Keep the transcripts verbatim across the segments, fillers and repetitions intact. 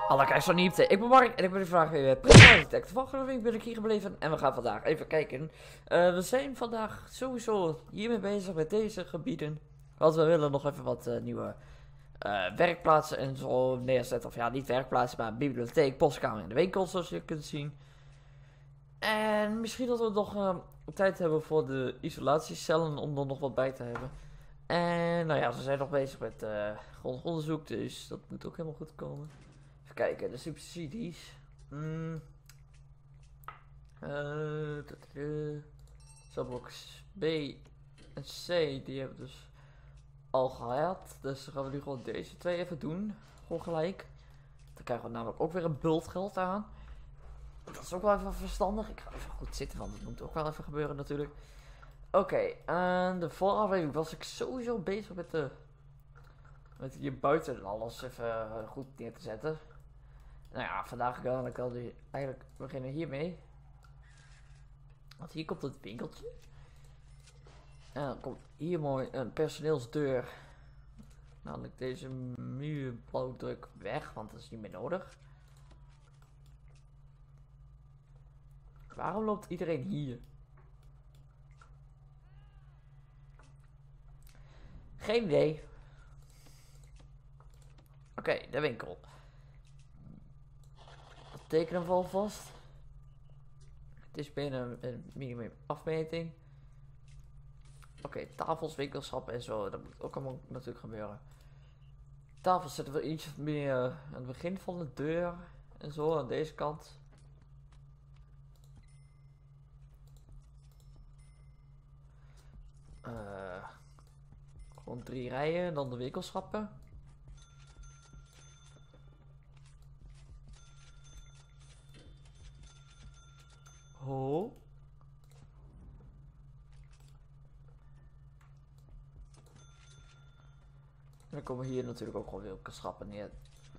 Hallo kijkers van Niepte, ik ben Mark en ik ben vandaag weer presentaarchitect. Volgende week ben ik hier gebleven en we gaan vandaag even kijken. Uh, we zijn vandaag sowieso hiermee bezig met deze gebieden. Want we willen nog even wat uh, nieuwe uh, werkplaatsen en zo neerzetten. Of ja, niet werkplaatsen, maar bibliotheek, postkamer en de winkel zoals je kunt zien. En misschien dat we nog uh, tijd hebben voor de isolatiecellen om er nog wat bij te hebben. En nou ja, ze zijn nog bezig met uh, grondonderzoek, dus dat moet ook helemaal goed komen. Even kijken, de subsidies. Mm. Uh, uh, Subbox B en C, die hebben we dus al gehad. Dus dan gaan we nu gewoon deze twee even doen. Gewoon gelijk. Dan krijgen we namelijk ook weer een bultgeld aan. Dat is ook wel even verstandig. Ik ga even goed zitten, want dat moet ook wel even gebeuren natuurlijk. Oké, okay, en de vorige aflevering was ik sowieso bezig met de... Met hier buiten alles even goed neer te zetten. Nou ja, vandaag kan ik al die, eigenlijk beginnen hiermee. Want hier komt het winkeltje. En dan komt hier mooi een personeelsdeur. Namelijk deze muurblauwdruk weg, want dat is niet meer nodig. Waarom loopt iedereen hier? Geen idee. Oké, okay, de winkel. Tekenen we alvast. Het is binnen een minimum afmeting. Oké, okay, tafels, winkelschappen en zo. Dat moet ook allemaal natuurlijk gebeuren. Tafels zetten we iets meer aan het begin van de deur. En zo aan deze kant. Uh, gewoon drie rijen en dan de winkelschappen. Oh. En dan komen hier natuurlijk ook gewoon winkelschappen neer.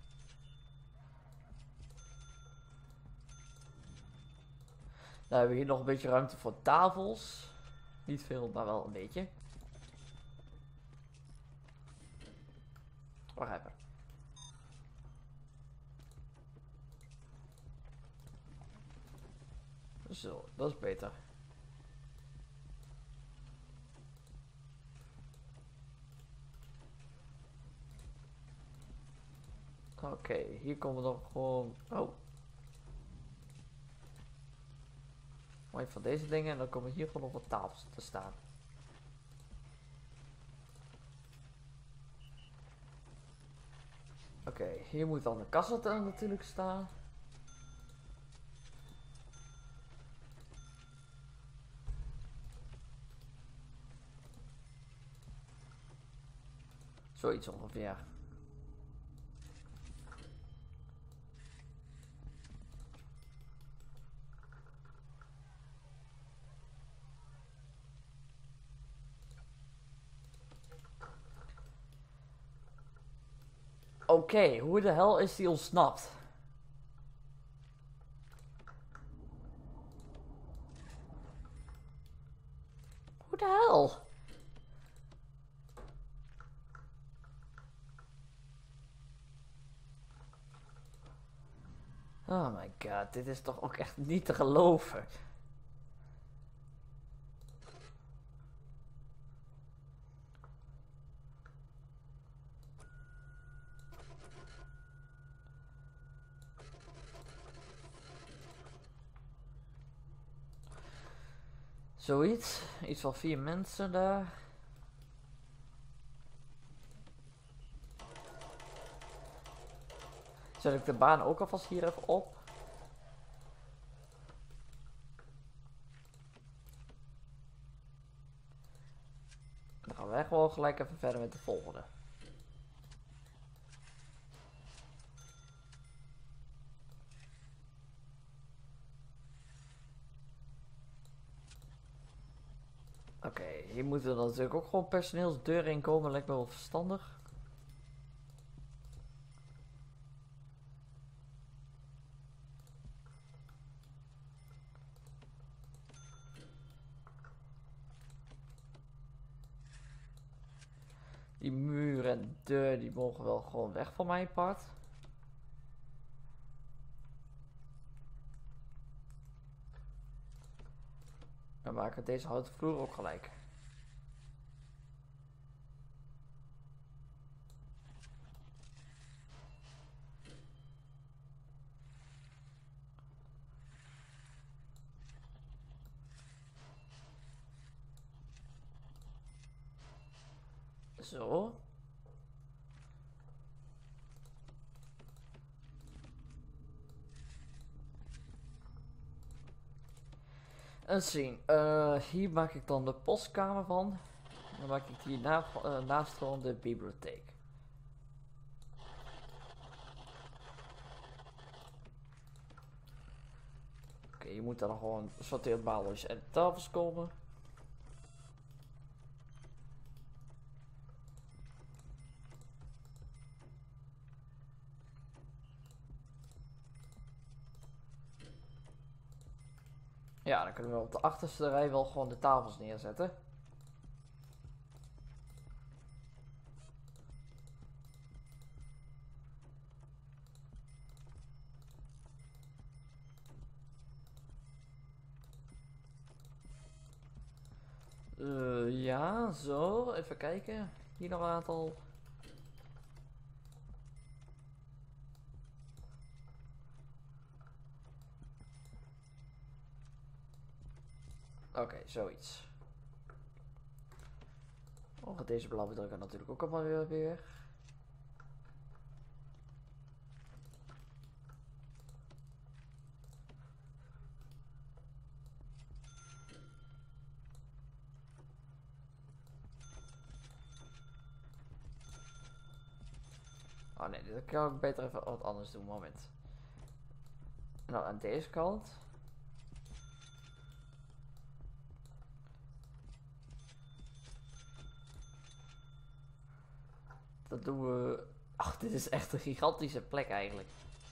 Dan hebben we hier nog een beetje ruimte voor tafels. Niet veel, maar wel een beetje. Wacht even. Zo, dat is beter. Oké, okay, hier komen we nog gewoon... Oh. Mooi van deze dingen en dan komen hier gewoon nog wat tafels te staan. Oké, okay, hier moet dan de kassa natuurlijk staan. Zoiets ongeveer. Oké, okay, hoe de hel is die ontsnapt? Hoe de hel? Oh my god, dit is toch ook echt niet te geloven. Zoiets, iets van vier mensen daar. Zet ik de baan ook alvast hier even op. Dan gaan wij gewoon gelijk even verder met de volgende. Oké, okay, hier moeten er natuurlijk ook gewoon personeelsdeuren in komen, lijkt me wel verstandig. Die muur en deur die mogen wel gewoon weg van mijn part. maken we deze houten vloer ook gelijk. Zo. Eens zien. Uh, hier maak ik dan de postkamer van. Dan maak ik hier na, uh, naast van de bibliotheek. Oké, okay, je moet dan gewoon sorteerbouwers en tafels komen. Ja, dan kunnen we op de achterste rij wel gewoon de tafels neerzetten. Uh, ja, zo. Even kijken. Hier nog een aantal. Oké, okay, zoiets. Oh, deze blauwe drukker natuurlijk ook allemaal weer weer. Oh nee, dit kan ik beter even wat anders doen, moment. Nou, aan deze kant. Dat doen we... Ach, dit is echt een gigantische plek eigenlijk.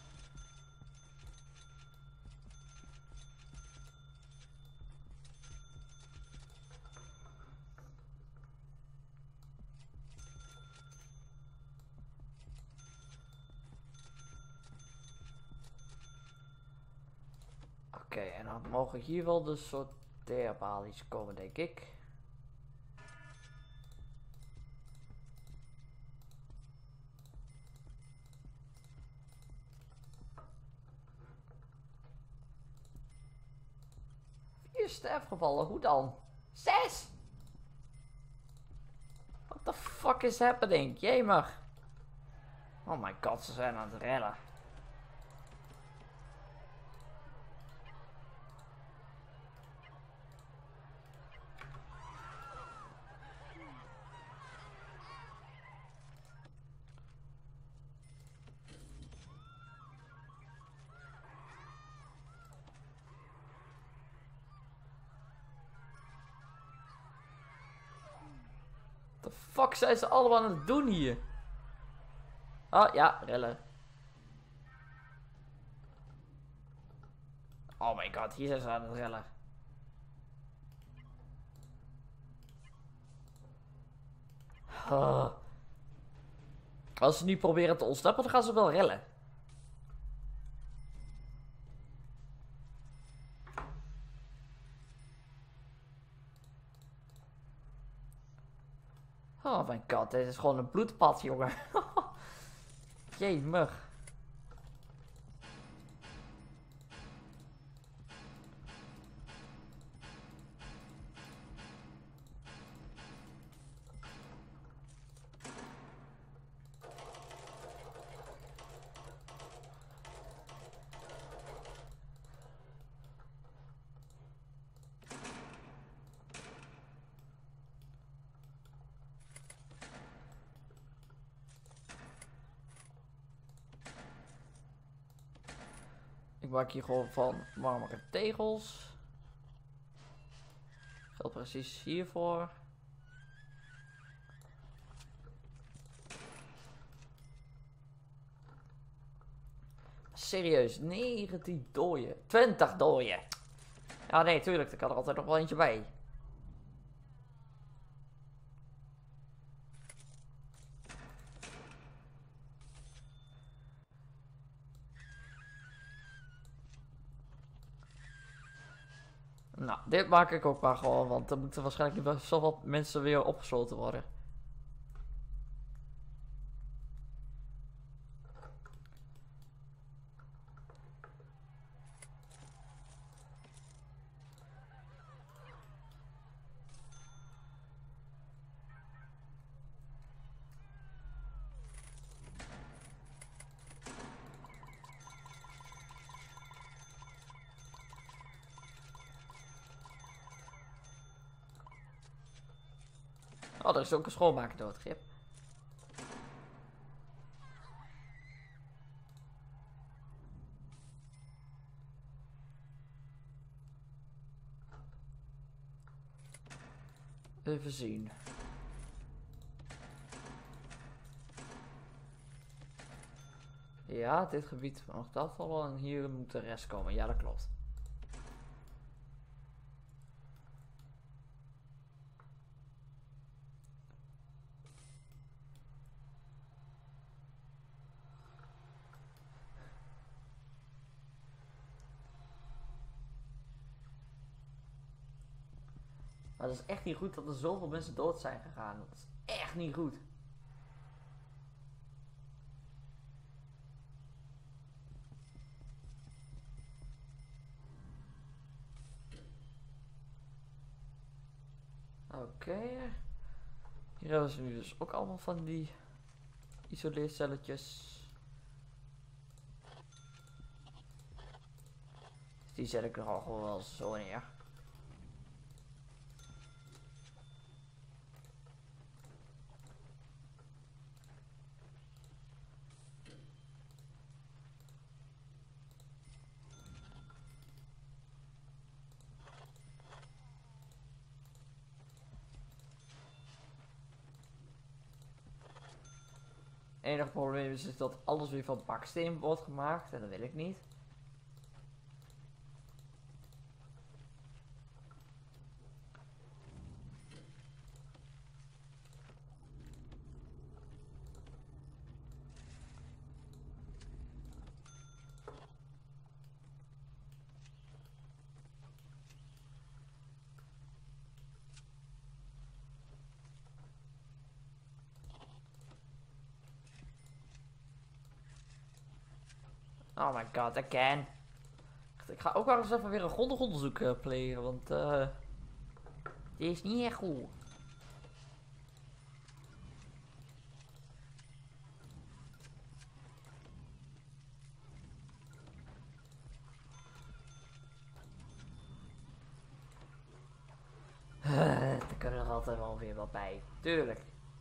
Oké, okay, en dan mogen hier wel de sorteerbalies komen, denk ik. Vier sterfgevallen, hoe dan? Zes! What the fuck is happening? Jemig. Oh my god, ze zijn aan het rennen. What the fuck zijn ze allemaal aan het doen hier? Oh ja, rellen. Oh my god, hier zijn ze aan het rellen. Oh. Als ze nu proberen te ontsnappen, dan gaan ze wel rellen. Oh mijn god, dit is gewoon een bloedpad, jongen. Jemig. Ik maak hier gewoon van marmeren tegels. Geldt precies hiervoor. Serieus, negentien dooien. twintig dooien. Ja, nee, tuurlijk, er kan er altijd nog wel eentje bij. Nou, dit maak ik ook maar gewoon, want er moeten waarschijnlijk wel zoveel mensen weer opgesloten worden. Oh, er is ook een schoonmaker doodgrip. Even zien. Ja, dit gebied mag dat al en hier moet de rest komen. Ja, dat klopt. Maar het is echt niet goed dat er zoveel mensen dood zijn gegaan. Dat is echt niet goed. Oké. Okay. Hier hebben ze nu dus ook allemaal van die isoleercelletjes. Die zet ik er al gewoon wel zo neer. Het enige probleem is, is dat alles weer van baksteen wordt gemaakt en dat wil ik niet. Oh my god, again. Ik ga ook wel eens even weer een grondig onderzoek uh, plegen, want uh, die is niet echt goed. Uh, er kunnen er altijd wel weer wat bij, tuurlijk.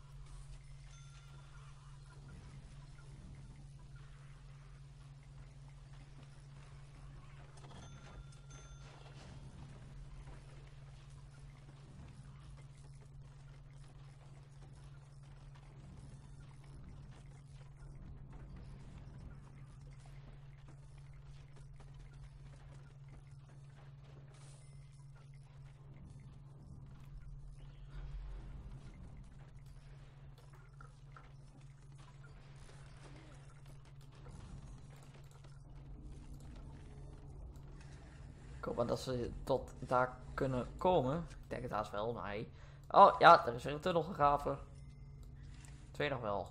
Ik hoop maar dat ze tot daar kunnen komen. Ik denk het haast wel, maar hey. Oh ja, er is weer een tunnel gegraven. Twee nog wel.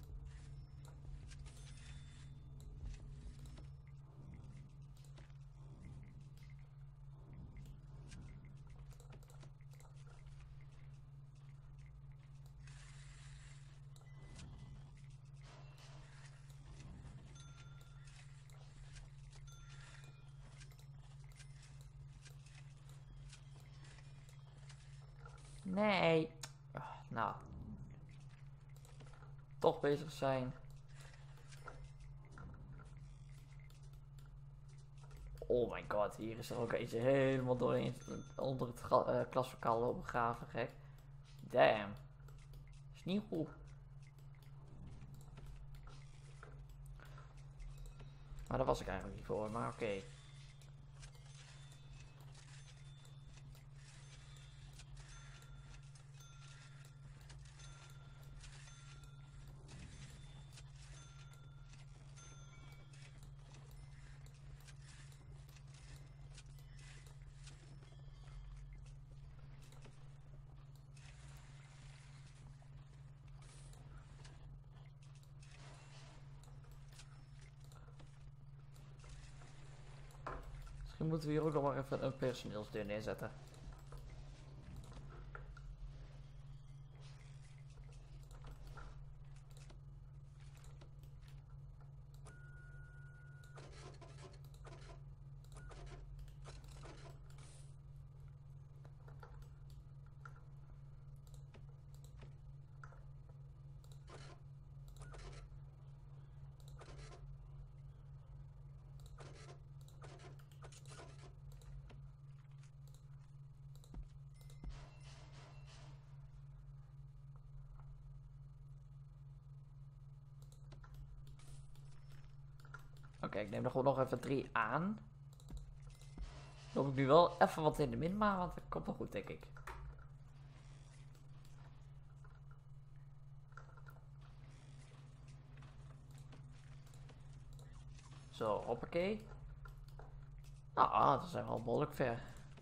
Nee. Oh, nou. Toch bezig zijn. Oh my god, hier is er ook eentje helemaal doorheen onder het uh, klaslokaal lopen graven, gek. Damn. Is niet goed. Maar daar was ik eigenlijk niet voor, maar oké. Okay. Misschien moeten we hier ook nog maar even een personeelsdeur neerzetten. Oké, okay, ik neem er gewoon nog even drie aan. Dan loop ik nu wel even wat in de min, maar want het komt wel goed, denk ik. Zo, hoppakee. Ah, dat zijn wel behoorlijk ver.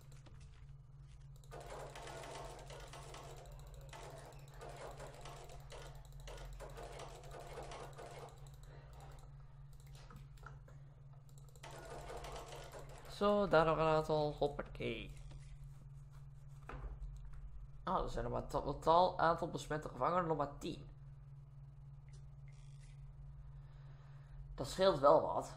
Zo, daar nog een aantal, hoppakee. Ah, er zijn er maar totaal aantal besmette gevangenen, nog maar tien. Dat scheelt wel wat.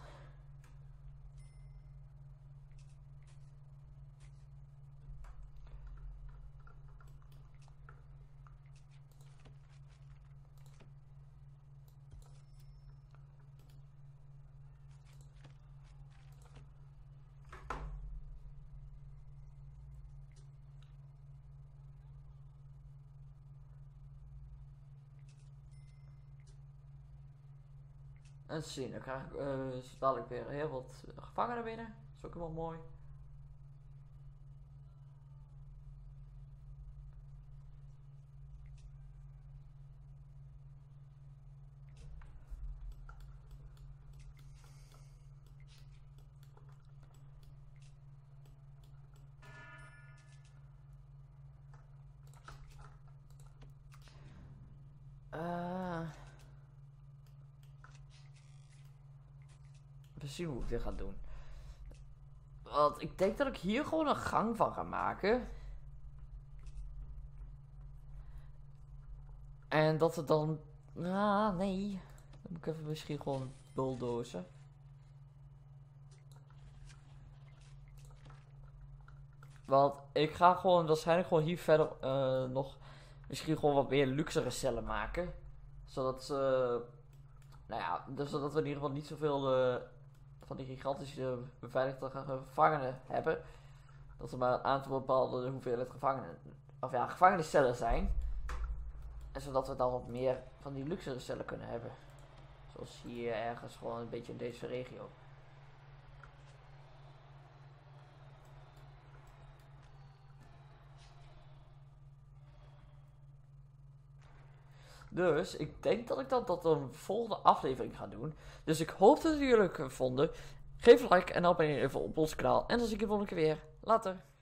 En zien, dan krijg ik uh, dadelijk weer heel wat gevangenen binnen. Dat is ook helemaal mooi. Uh, we zien hoe ik dit ga doen. Want ik denk dat ik hier gewoon een gang van ga maken. En dat het dan... Ah, nee. Dan moet ik even misschien gewoon bulldozen. Want ik ga gewoon waarschijnlijk gewoon hier verder uh, nog misschien gewoon wat meer luxere cellen maken. Zodat ze... Nou ja, dus zodat we in ieder geval niet zoveel uh, van die gigantische beveiligde gevangenen hebben. Dat er maar een aantal bepaalde hoeveelheid gevangenen... Of ja, gevangeniscellen zijn. En zodat we dan wat meer van die luxere cellen kunnen hebben. Zoals hier ergens gewoon een beetje in deze regio. Dus ik denk dat ik dat tot een volgende aflevering ga doen. Dus ik hoop dat jullie het leuk vonden. Geef een like en abonneer even op ons kanaal. En dan zie ik je volgende keer weer. Later.